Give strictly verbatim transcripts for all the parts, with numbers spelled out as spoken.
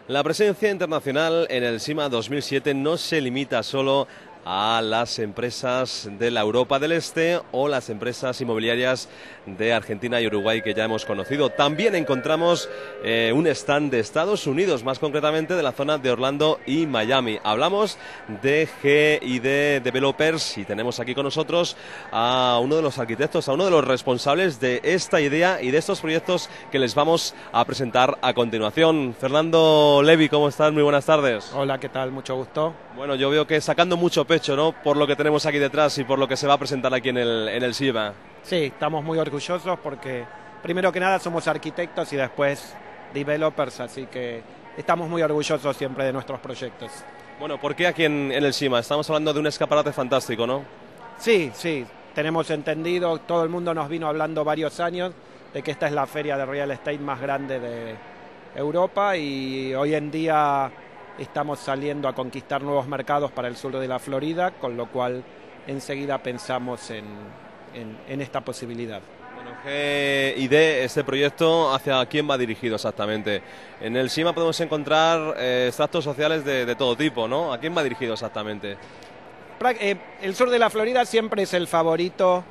La presencia internacional en el SIMA dos mil siete no se limita solo a las empresas de la Europa del Este o las empresas inmobiliarias de Argentina y Uruguay que ya hemos conocido. También encontramos eh, un stand de Estados Unidos, más concretamente de la zona de Orlando y Miami. Hablamos de G I D Developers y tenemos aquí con nosotros a uno de los arquitectos, a uno de los responsables de esta idea y de estos proyectos que les vamos a presentar a continuación. Fernando Levy, ¿cómo estás? Muy buenas tardes. Hola, ¿qué tal? Mucho gusto. Bueno, yo veo que sacando mucho pecho, ¿no?, por lo que tenemos aquí detrás y por lo que se va a presentar aquí en el, en el SIMA. Sí, estamos muy orgullosos porque primero que nada somos arquitectos y después developers, así que estamos muy orgullosos siempre de nuestros proyectos. Bueno, ¿por qué aquí en, en el SIMA? Estamos hablando de un escaparate fantástico, ¿no? Sí, sí, tenemos entendido, todo el mundo nos vino hablando varios años de que esta es la feria de real estate más grande de Europa y hoy en día estamos saliendo a conquistar nuevos mercados para el sur de la Florida, con lo cual enseguida pensamos en, en, en esta posibilidad. Bueno, G I D, este proyecto, ¿hacia quién va dirigido exactamente? En el SIMA podemos encontrar eh, extractos sociales de, de todo tipo, ¿no? ¿A quién va dirigido exactamente? Eh, el sur de la Florida siempre es el favorito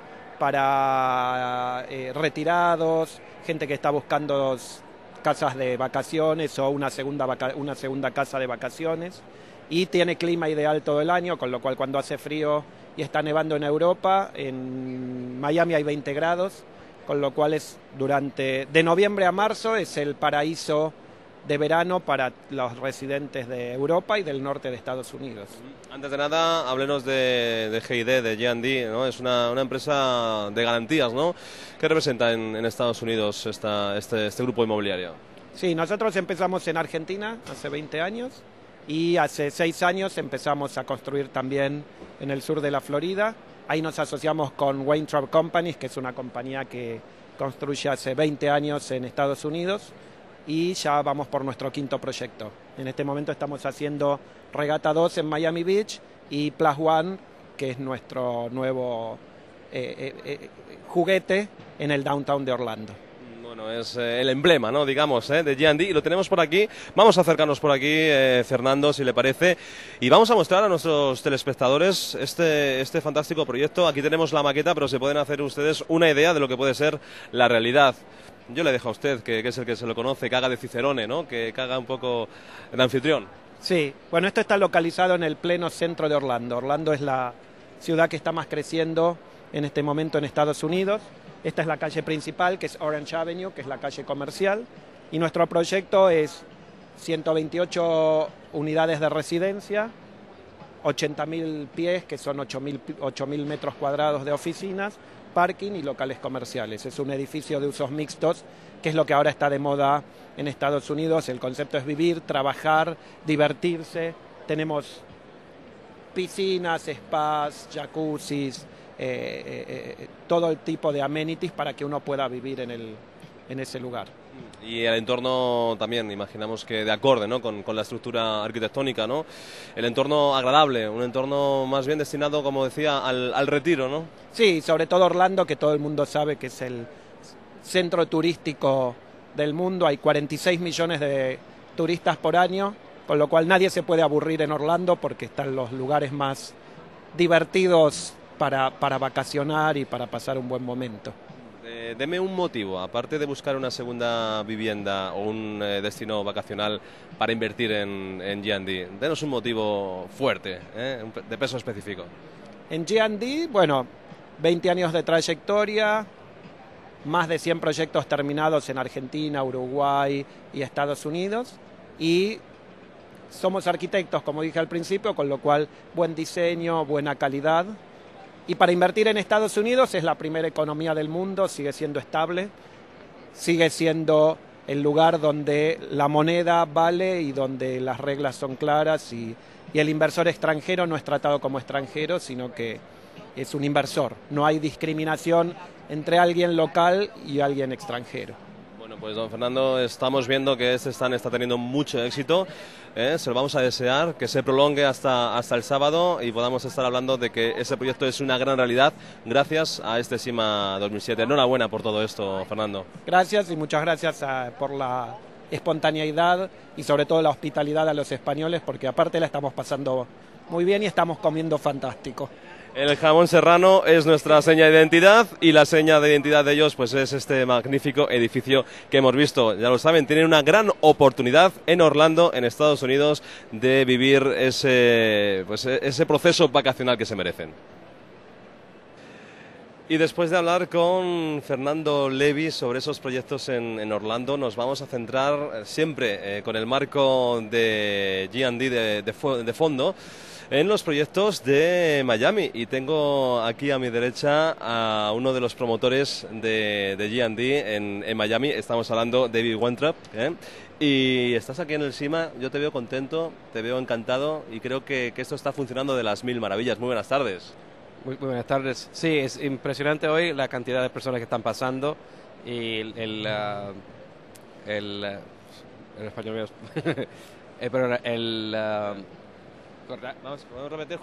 para eh, retirados, gente que está buscando casas de vacaciones o una segunda, vaca una segunda casa de vacaciones, y tiene clima ideal todo el año, con lo cual cuando hace frío y está nevando en Europa, en Miami hay veinte grados, con lo cual es durante de noviembre a marzo es el paraíso de verano para los residentes de Europa y del norte de Estados Unidos. Antes de nada, háblenos de, de G I D, de G and D, ¿no? Es una, una empresa de garantías, ¿no? ¿Qué representa en, en Estados Unidos esta, este, este grupo inmobiliario? Sí, nosotros empezamos en Argentina hace veinte años y hace seis años empezamos a construir también en el sur de la Florida. Ahí nos asociamos con Weintraub Companies, que es una compañía que construye hace veinte años en Estados Unidos, y ya vamos por nuestro quinto proyecto. En este momento estamos haciendo Regata dos en Miami Beach y Plus One, que es nuestro nuevo eh, eh, eh, juguete en el downtown de Orlando. Bueno, es eh, el emblema, ¿no?, digamos, eh, de G and D, y lo tenemos por aquí. Vamos a acercarnos por aquí, eh, Fernando, si le parece, y vamos a mostrar a nuestros telespectadores este, este fantástico proyecto. Aquí tenemos la maqueta, pero se pueden hacer ustedes una idea de lo que puede ser la realidad. Yo le dejo a usted, que, que es el que se lo conoce, que haga de Cicerone, ¿no?, que, que haga un poco el anfitrión. Sí, bueno, esto está localizado en el pleno centro de Orlando. Orlando es la ciudad que está más creciendo en este momento en Estados Unidos. Esta es la calle principal, que es Orange Avenue, que es la calle comercial. Y nuestro proyecto es ciento veintiocho unidades de residencia, ochenta mil pies, que son ocho mil metros cuadrados de oficinas, parking y locales comerciales. Es un edificio de usos mixtos, que es lo que ahora está de moda en Estados Unidos. El concepto es vivir, trabajar, divertirse. Tenemos piscinas, spas, jacuzzis, eh, eh, todo el tipo de amenities para que uno pueda vivir en, el, en ese lugar. Y el entorno también, imaginamos que de acorde, ¿no?, con, con la estructura arquitectónica, ¿no? El entorno agradable, un entorno más bien destinado, como decía, al, al retiro, ¿no? Sí, sobre todo Orlando, que todo el mundo sabe que es el centro turístico del mundo. Hay cuarenta y seis millones de turistas por año, con lo cual nadie se puede aburrir en Orlando porque están los lugares más divertidos para, para vacacionar y para pasar un buen momento. Eh, deme un motivo, aparte de buscar una segunda vivienda o un eh, destino vacacional para invertir en, en G and D, denos un motivo fuerte, ¿eh?, de peso específico. En G and D, bueno, veinte años de trayectoria, más de cien proyectos terminados en Argentina, Uruguay y Estados Unidos, y somos arquitectos, como dije al principio, con lo cual buen diseño, buena calidad. Y para invertir en Estados Unidos es la primera economía del mundo, sigue siendo estable, sigue siendo el lugar donde la moneda vale y donde las reglas son claras, y, y el inversor extranjero no es tratado como extranjero, sino que es un inversor. No hay discriminación entre alguien local y alguien extranjero. Bueno, pues don Fernando, estamos viendo que este stand está teniendo mucho éxito, ¿eh? Se lo vamos a desear, que se prolongue hasta, hasta el sábado y podamos estar hablando de que ese proyecto es una gran realidad gracias a este SIMA dos mil siete. Enhorabuena por todo esto, Fernando. Gracias y muchas gracias a, por la espontaneidad y sobre todo la hospitalidad a los españoles, porque aparte la estamos pasando muy bien y estamos comiendo fantástico. El jamón serrano es nuestra seña de identidad y la seña de identidad de ellos pues es este magnífico edificio que hemos visto. Ya lo saben, tienen una gran oportunidad en Orlando, en Estados Unidos, de vivir ese, pues, ese proceso vacacional que se merecen. Y después de hablar con Fernando Levy sobre esos proyectos en, en Orlando, nos vamos a centrar siempre eh, con el marco de G and D de, de, de fondo en los proyectos de Miami. Y tengo aquí a mi derecha a uno de los promotores de, de G and D en, en Miami. Estamos hablando de David Weintraub, ¿eh? Y estás aquí en el SIMA, yo te veo contento, te veo encantado y creo que, que esto está funcionando de las mil maravillas. Muy buenas tardes. Muy, muy buenas tardes. Sí, es impresionante hoy la cantidad de personas que están pasando y el... el, uh, el, uh, el español... eh, pero el... Uh, Vamos, ¿podemos repetir?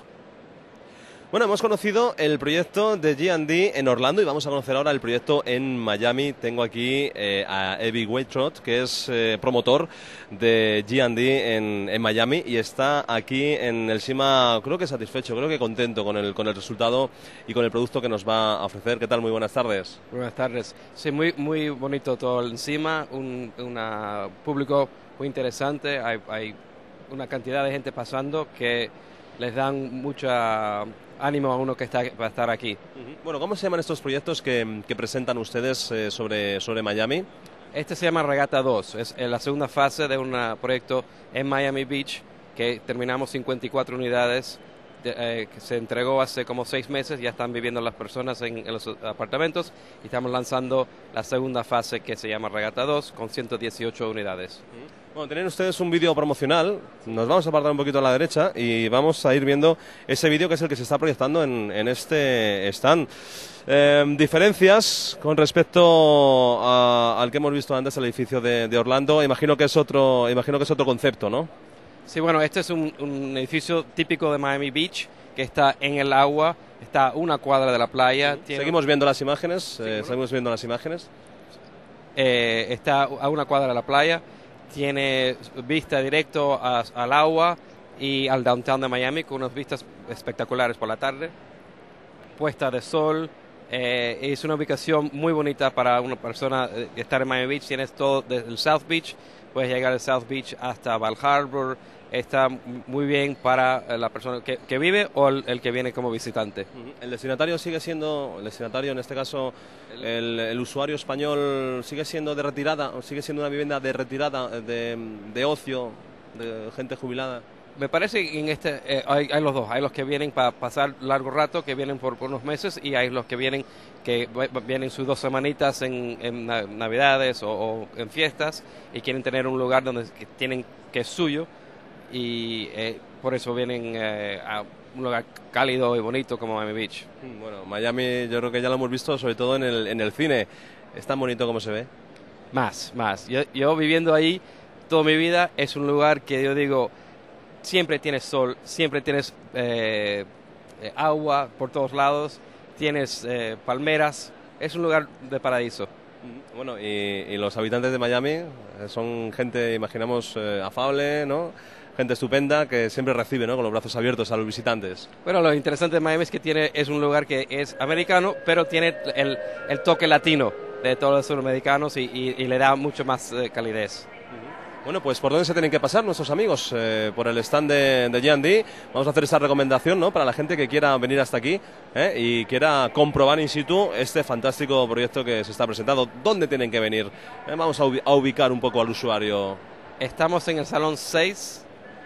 Bueno, hemos conocido el proyecto de G and D en Orlando y vamos a conocer ahora el proyecto en Miami. Tengo aquí eh, a David Weintraub, que es eh, promotor de G and D en, en Miami y está aquí en el SIMA, creo que satisfecho, creo que contento con el, con el resultado y con el producto que nos va a ofrecer. ¿Qué tal? Muy buenas tardes. Muy buenas tardes. Sí, muy, muy bonito todo el SIMA, un una público muy interesante, hay, hay una cantidad de gente pasando que les dan mucha ánimo a uno que está, va a estar aquí. Uh-huh. Bueno, ¿cómo se llaman estos proyectos que, que presentan ustedes eh, sobre, sobre Miami? Este se llama Regata dos, es la segunda fase de un proyecto en Miami Beach que terminamos cincuenta y cuatro unidades, de, eh, que se entregó hace como seis meses, ya están viviendo las personas en, en los apartamentos y estamos lanzando la segunda fase que se llama Regata dos con ciento dieciocho unidades. Uh-huh. Bueno, tienen ustedes un vídeo promocional, nos vamos a apartar un poquito a la derecha y vamos a ir viendo ese vídeo que es el que se está proyectando en, en este stand. Eh, diferencias con respecto a, al que hemos visto antes, el edificio de, de Orlando, imagino que es otro, imagino que es otro concepto, ¿no? Sí, bueno, este es un, un edificio típico de Miami Beach que está en el agua, está a una cuadra de la playa. Tiene... Seguimos viendo las imágenes, eh, seguimos viendo las imágenes. Eh, está a una cuadra de la playa. Tiene vista directo a, al agua y al downtown de Miami con unas vistas espectaculares por la tarde, puesta de sol. Eh, es una ubicación muy bonita para una persona eh, estar en Miami Beach. Tienes todo desde el South Beach, puedes llegar al South Beach hasta Bal Harbour. Está muy bien para la persona que, que vive o el, el que viene como visitante. ¿El destinatario sigue siendo, el destinatario en este caso, el, el usuario español sigue siendo de retirada, o sigue siendo una vivienda de retirada, de, de ocio, de gente jubilada? Me parece que en este eh, hay, hay los dos, hay los que vienen para pasar largo rato, que vienen por, por unos meses, y hay los que vienen que vienen sus dos semanitas en, en Navidades o, o en fiestas y quieren tener un lugar donde que tienen que es suyo. Y eh, por eso vienen eh, a un lugar cálido y bonito como Miami Beach. Bueno, Miami yo creo que ya lo hemos visto, sobre todo en el, en el cine. ¿Es tan bonito como se ve? Más, más. Yo, yo viviendo ahí toda mi vida, es un lugar que yo digo, siempre tienes sol, siempre tienes eh, eh, agua por todos lados, tienes eh, palmeras, es un lugar de paraíso. Bueno, y, y los habitantes de Miami son gente, imaginamos, eh, afable, ¿no? Gente estupenda que siempre recibe, ¿no?, con los brazos abiertos a los visitantes. Bueno, lo interesante de Miami es que tiene, es un lugar que es americano, pero tiene el, el toque latino de todos los sudamericanos y, y, y le da mucho más eh, calidez. Bueno, pues ¿por dónde se tienen que pasar nuestros amigos? Eh, por el stand de, de G and D. Vamos a hacer esta recomendación, ¿no?, para la gente que quiera venir hasta aquí ¿eh? y quiera comprobar in situ este fantástico proyecto que se está presentando. ¿Dónde tienen que venir? Eh, vamos a, a ubicar un poco al usuario. Estamos en el Salón seis,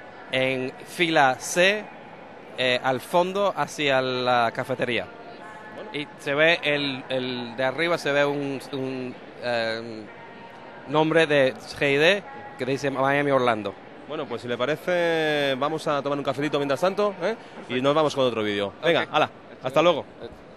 en fila C, eh, al fondo hacia la cafetería. Bueno. Y se ve, el, el de arriba se ve un, un eh, nombre de G I D que dice Miami Orlando. Bueno, pues si le parece, vamos a tomar un cafelito mientras tanto, ¿eh? Y nos vamos con otro vídeo. Venga, okay. hala, hasta luego.